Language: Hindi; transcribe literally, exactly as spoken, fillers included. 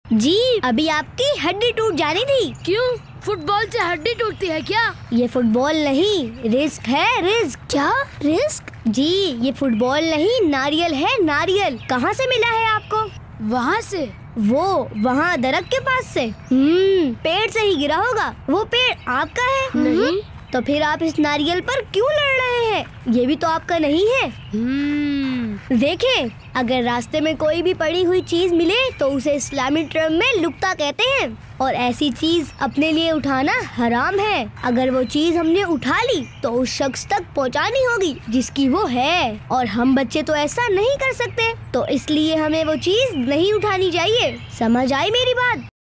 जी अभी आपकी हड्डी टूट जानी थी। क्यों? फुटबॉल से हड्डी टूटती है क्या? ये फुटबॉल नहीं, रिस्क है, रिस्क। क्या रिस्क? जी ये फुटबॉल नहीं, नारियल है, नारियल। कहाँ से मिला है आपको? वहाँ से। वो वहाँ दरख्त के पास से। हम्म पेड़ से ही गिरा होगा। वो पेड़ आपका है? नहीं। तो फिर आप इस नारियल पर क्यों लड़ रहे हैं? ये भी तो आपका नहीं है। हम्म देखें, अगर रास्ते में कोई भी पड़ी हुई चीज मिले तो उसे इस्लामी टर्म में लुक्ता कहते हैं, और ऐसी चीज अपने लिए उठाना हराम है। अगर वो चीज हमने उठा ली तो उस शख्स तक पहुंचानी होगी जिसकी वो है, और हम बच्चे तो ऐसा नहीं कर सकते, तो इसलिए हमें वो चीज नहीं उठानी चाहिए। समझ आई मेरी बात?